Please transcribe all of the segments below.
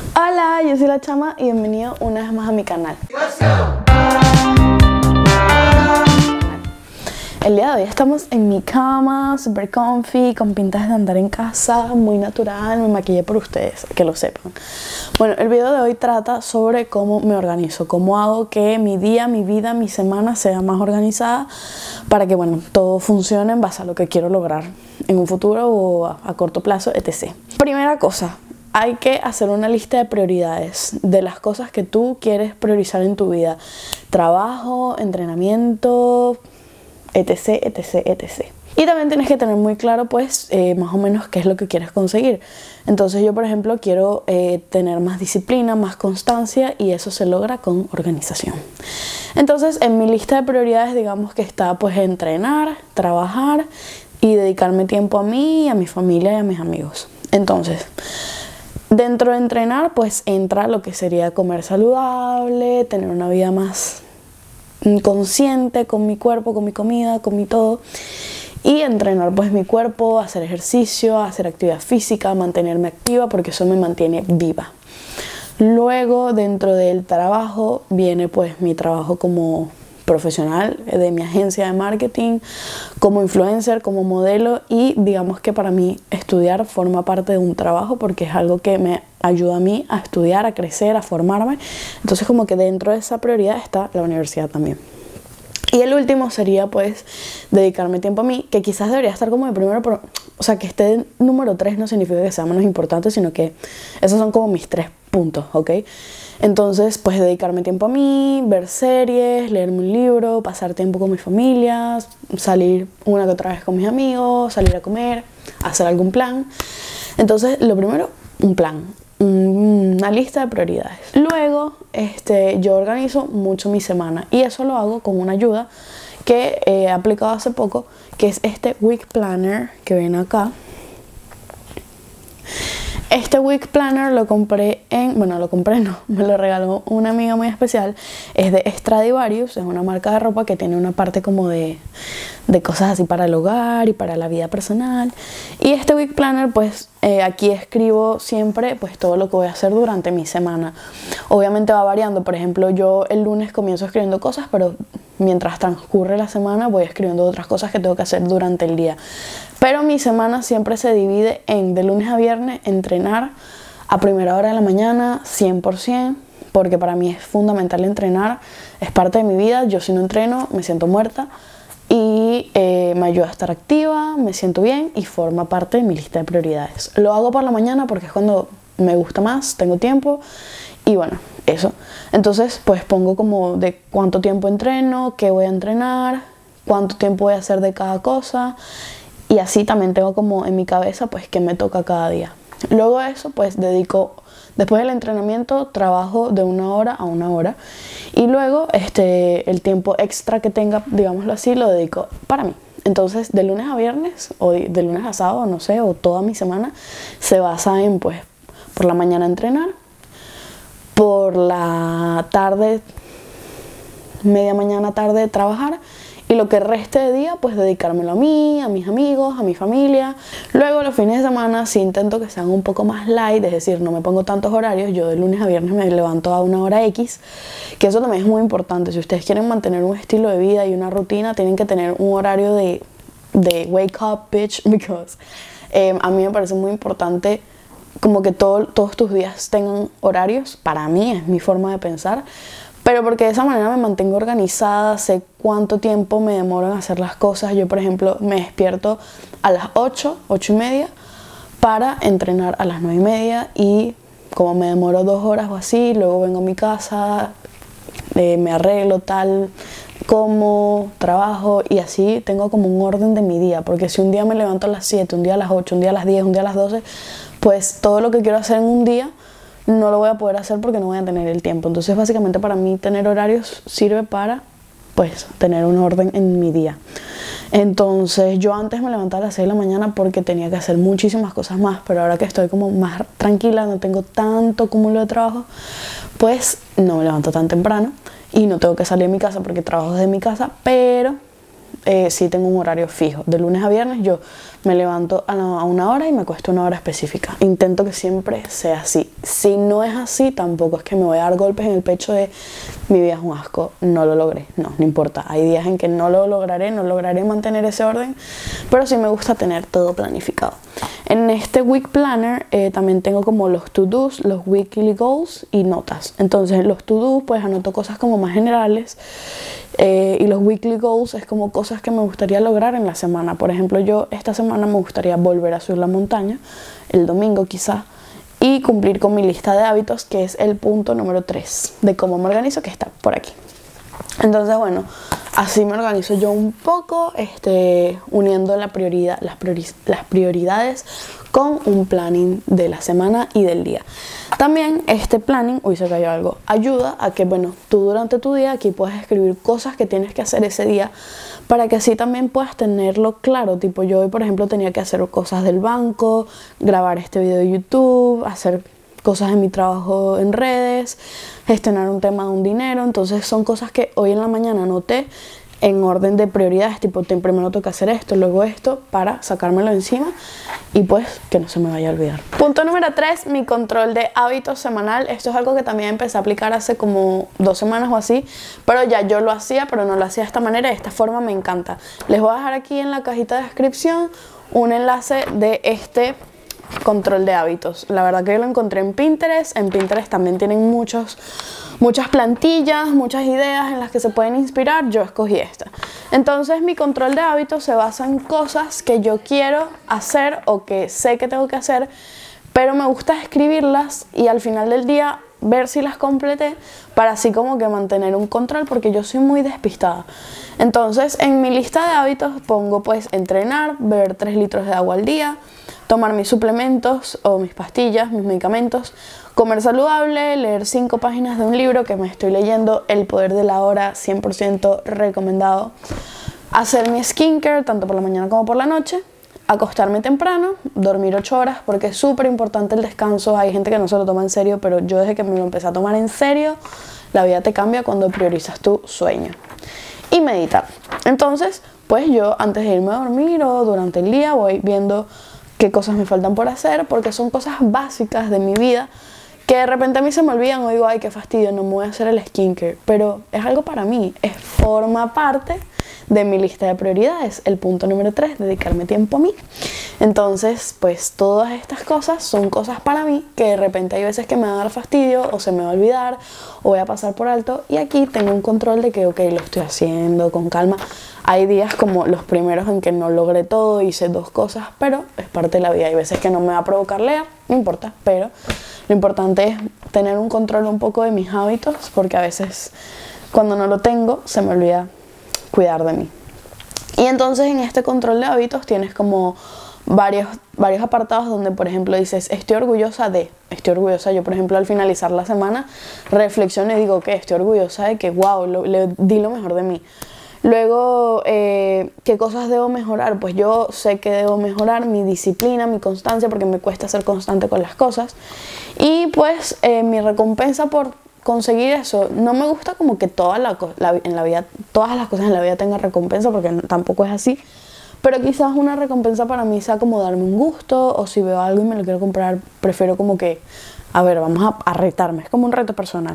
Hola, yo soy la Chama y bienvenido una vez más a mi canal. El día de hoy estamos en mi cama, super comfy, con pintas de andar en casa, muy natural, me maquillé por ustedes, que lo sepan. Bueno, el video de hoy trata sobre cómo me organizo, cómo hago que mi día, mi vida, mi semana sea más organizada para que, bueno, todo funcione en base a lo que quiero lograr en un futuro o a corto plazo, etc. Primera cosa, hay que hacer una lista de prioridades de las cosas que tú quieres priorizar en tu vida. Trabajo, entrenamiento, etc, etc, etc. Y también tienes que tener muy claro, pues, más o menos qué es lo que quieres conseguir. Entonces yo, por ejemplo, quiero tener más disciplina, más constancia, y eso se logra con organización. Entonces, en mi lista de prioridades, digamos que está, pues, entrenar, trabajar y dedicarme tiempo a mí, a mi familia y a mis amigos. Entonces, dentro de entrenar, pues, entra lo que sería comer saludable, tener una vida más consciente con mi cuerpo, con mi comida, con mi todo, y entrenar pues mi cuerpo, hacer ejercicio, hacer actividad física, mantenerme activa porque eso me mantiene viva. Luego, dentro del trabajo viene pues mi trabajo como profesional de mi agencia de marketing, como influencer, como modelo, y digamos que para mí estudiar forma parte de un trabajo porque es algo que me ayuda a mí a estudiar, a crecer, a formarme. Entonces como que dentro de esa prioridad está la universidad también. Y el último sería pues dedicarme tiempo a mí, que quizás debería estar como de primero, pero, o sea, que esté en número 3 no significa que sea menos importante, sino que esos son como mis 3 puntos, ¿ok? Entonces, pues dedicarme tiempo a mí, ver series, leerme un libro, pasar tiempo con mi familia, salir una que otra vez con mis amigos, salir a comer, hacer algún plan. Entonces, lo primero, un plan, una lista de prioridades. Luego, yo organizo mucho mi semana y eso lo hago con una ayuda que he aplicado hace poco, que es este Week Planner que ven acá. Este Week Planner lo compré me lo regaló una amiga muy especial. Es de Stradivarius, es una marca de ropa que tiene una parte como de cosas así para el hogar y para la vida personal. Y este Week Planner, pues aquí escribo siempre pues todo lo que voy a hacer durante mi semana. Obviamente va variando, por ejemplo, yo el lunes comienzo escribiendo cosas, pero mientras transcurre la semana voy escribiendo otras cosas que tengo que hacer durante el día. Pero mi semana siempre se divide en de lunes a viernes entrenar a primera hora de la mañana 100%, porque para mí es fundamental entrenar, es parte de mi vida. Yo si no entreno me siento muerta y me ayuda a estar activa, me siento bien y forma parte de mi lista de prioridades. Lo hago por la mañana porque es cuando me gusta más, tengo tiempo y bueno, eso. Entonces pues pongo como de cuánto tiempo entreno, qué voy a entrenar, cuánto tiempo voy a hacer de cada cosa. Y así también tengo como en mi cabeza pues qué me toca cada día. Luego de eso pues después del entrenamiento trabajo de 1 hora a 1 hora. Y luego el tiempo extra que tenga, digámoslo así, lo dedico para mí. Entonces de lunes a viernes o de lunes a sábado, no sé, o toda mi semana se basa en pues por la mañana entrenar, por la tarde, media mañana tarde trabajar. Y lo que reste de día, pues dedicármelo a mí, a mis amigos, a mi familia. Luego los fines de semana sí intento que sean un poco más light, es decir, no me pongo tantos horarios. Yo de lunes a viernes me levanto a 1 hora X, que eso también es muy importante. Si ustedes quieren mantener un estilo de vida y una rutina, tienen que tener un horario de wake up, bitch, because a mí me parece muy importante como que todos tus días tengan horarios. Para mí es mi forma de pensar. Pero porque de esa manera me mantengo organizada, sé cuánto tiempo me demoro en hacer las cosas. Yo, por ejemplo, me despierto a las 8, 8 y media para entrenar a las 9 y media y como me demoro 2 horas o así, luego vengo a mi casa, me arreglo tal, como, trabajo y así tengo como un orden de mi día. Porque si un día me levanto a las 7, un día a las 8, un día a las 10, un día a las 12, pues todo lo que quiero hacer en un día no lo voy a poder hacer porque no voy a tener el tiempo. Entonces básicamente para mí tener horarios sirve para pues tener un orden en mi día. Entonces yo antes me levantaba a las 6 de la mañana porque tenía que hacer muchísimas cosas más, pero ahora que estoy como más tranquila, no tengo tanto cúmulo de trabajo, pues no me levanto tan temprano y no tengo que salir de mi casa porque trabajo desde mi casa, pero sí tengo un horario fijo. De lunes a viernes yo me levanto a una hora y me acuesto una hora específica. Intento que siempre sea así. Si no es así, tampoco es que me voy a dar golpes en el pecho de mi vida es un asco, no lo logré. No importa. Hay días en que no lo lograré, no lograré mantener ese orden, pero sí me gusta tener todo planificado. En este Week Planner también tengo como los to-dos, los weekly goals y notas. Entonces en los to-dos pues anoto cosas como más generales y los weekly goals es como cosas que me gustaría lograr en la semana. Por ejemplo, yo esta semana me gustaría volver a subir la montaña, el domingo quizá, y cumplir con mi lista de hábitos, que es el punto número 3 de cómo me organizo, que está por aquí. Entonces, bueno, así me organizo yo un poco, uniendo las prioridades con un planning de la semana y del día. También este planning, uy, se cayó algo, ayuda a que, bueno, tú durante tu día aquí puedes escribir cosas que tienes que hacer ese día para que así también puedas tenerlo claro. Tipo, yo hoy, por ejemplo, tenía que hacer cosas del banco, grabar este video de YouTube, hacer cosas en mi trabajo en redes, gestionar un tema de un dinero. Entonces son cosas que hoy en la mañana anoté en orden de prioridades, tipo primero tengo que hacer esto, luego esto, para sacármelo encima y pues que no se me vaya a olvidar. Punto número 3, mi control de hábitos semanal. Esto es algo que también empecé a aplicar hace como 2 semanas o así, pero ya yo lo hacía, pero no lo hacía de esta manera. De esta forma me encanta. Les voy a dejar aquí en la cajita de descripción un enlace de este control de hábitos. La verdad que yo lo encontré en Pinterest. En Pinterest también tienen muchas plantillas, muchas ideas en las que se pueden inspirar. Yo escogí esta. Entonces mi control de hábitos se basa en cosas que yo quiero hacer o que sé que tengo que hacer, pero me gusta escribirlas y al final del día ver si las completé, para así como que mantener un control, porque yo soy muy despistada. Entonces en mi lista de hábitos pongo pues entrenar, beber 3 litros de agua al día, tomar mis suplementos o mis pastillas, mis medicamentos, comer saludable, leer 5 páginas de un libro que me estoy leyendo, El poder de la hora, 100% recomendado, hacer mi skincare tanto por la mañana como por la noche, acostarme temprano, dormir 8 horas, porque es súper importante el descanso. Hay gente que no se lo toma en serio, pero yo desde que me lo empecé a tomar en serio, la vida te cambia cuando priorizas tu sueño. Y meditar. Entonces, pues yo antes de irme a dormir o durante el día voy viendo qué cosas me faltan por hacer, porque son cosas básicas de mi vida que de repente a mí se me olvidan o digo, ay, qué fastidio, no me voy a hacer el skincare, pero es algo para mí, forma parte de mi lista de prioridades. El punto número 3, dedicarme tiempo a mí. Entonces, pues todas estas cosas son cosas para mí que de repente hay veces que me va a dar fastidio o se me va a olvidar o voy a pasar por alto, y aquí tengo un control de que, ok, lo estoy haciendo con calma. Hay días como los primeros en que no logré todo, hice 2 cosas, pero es parte de la vida. Hay veces que no me va a provocar leer, no importa, pero lo importante es tener un control un poco de mis hábitos, porque a veces cuando no lo tengo se me olvida cuidar de mí. Y entonces en este control de hábitos tienes como varios apartados donde, por ejemplo, dices, estoy orgullosa, yo por ejemplo al finalizar la semana reflexiono y digo que estoy orgullosa de que wow, le di lo mejor de mí. Luego, ¿qué cosas debo mejorar? Pues yo sé que debo mejorar mi disciplina, mi constancia, porque me cuesta ser constante con las cosas. Y pues mi recompensa por conseguir eso, no me gusta como que todas las cosas en la vida tengan recompensa, porque tampoco es así. Pero quizás una recompensa para mí sea como darme un gusto, o si veo algo y me lo quiero comprar, prefiero como que, a ver, vamos a retarme, es como un reto personal.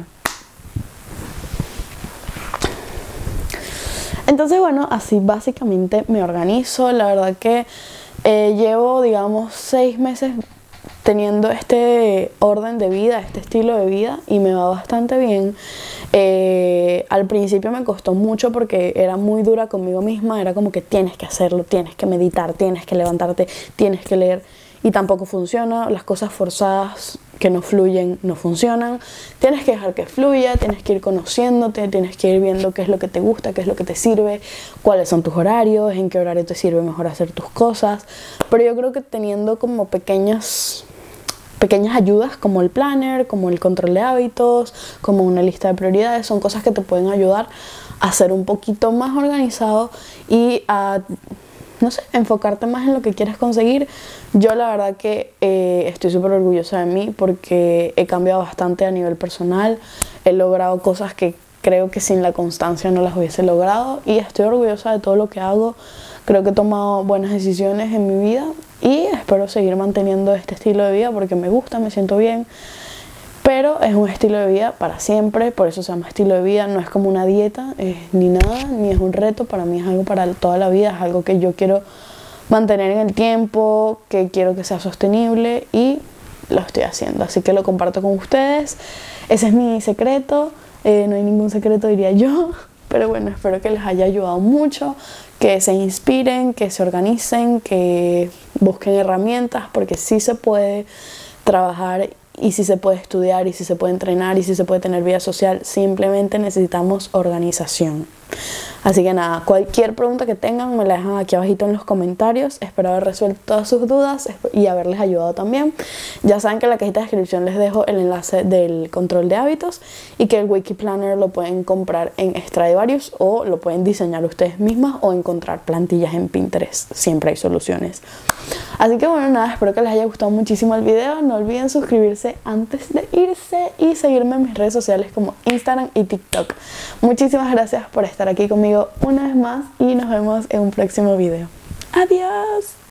Entonces, bueno, así básicamente me organizo. La verdad que llevo, digamos, 6 meses teniendo este orden de vida, este estilo de vida, y me va bastante bien. Al principio me costó mucho porque era muy dura conmigo misma. Era como que tienes que hacerlo, tienes que meditar, tienes que levantarte, tienes que leer, y tampoco funciona. Las cosas forzadas que no fluyen no funcionan. Tienes que dejar que fluya, tienes que ir conociéndote, tienes que ir viendo qué es lo que te gusta, qué es lo que te sirve, cuáles son tus horarios, en qué horario te sirve mejor hacer tus cosas. Pero yo creo que teniendo como pequeñas ayudas como el planner, como el control de hábitos, como una lista de prioridades, son cosas que te pueden ayudar a ser un poquito más organizado y a, no sé, enfocarte más en lo que quieres conseguir. Yo la verdad que estoy súper orgullosa de mí porque he cambiado bastante a nivel personal, he logrado cosas que creo que sin la constancia no las hubiese logrado, y estoy orgullosa de todo lo que hago. Creo que he tomado buenas decisiones en mi vida y espero seguir manteniendo este estilo de vida porque me gusta, me siento bien. Pero es un estilo de vida para siempre, por eso se llama estilo de vida. No es como una dieta, ni nada, ni es un reto. Para mí es algo para toda la vida, es algo que yo quiero mantener en el tiempo, que quiero que sea sostenible y lo estoy haciendo. Así que lo comparto con ustedes. Ese es mi secreto. No hay ningún secreto, diría yo. Pero bueno, espero que les haya ayudado mucho, que se inspiren, que se organicen, que busquen herramientas, porque sí se puede trabajar y sí se puede estudiar y sí se puede entrenar y sí se puede tener vida social. Simplemente necesitamos organización. Así que nada, cualquier pregunta que tengan me la dejan aquí abajito en los comentarios. Espero haber resuelto todas sus dudas y haberles ayudado también. Ya saben que en la cajita de descripción les dejo el enlace del control de hábitos y que el Wiki Planner lo pueden comprar en Stradivarius o lo pueden diseñar ustedes mismas o encontrar plantillas en Pinterest. Siempre hay soluciones. Así que bueno, nada, espero que les haya gustado muchísimo el video. No olviden suscribirse antes de irse y seguirme en mis redes sociales como Instagram y TikTok. Muchísimas gracias por estar aquí conmigo una vez más y nos vemos en un próximo video. ¡Adiós!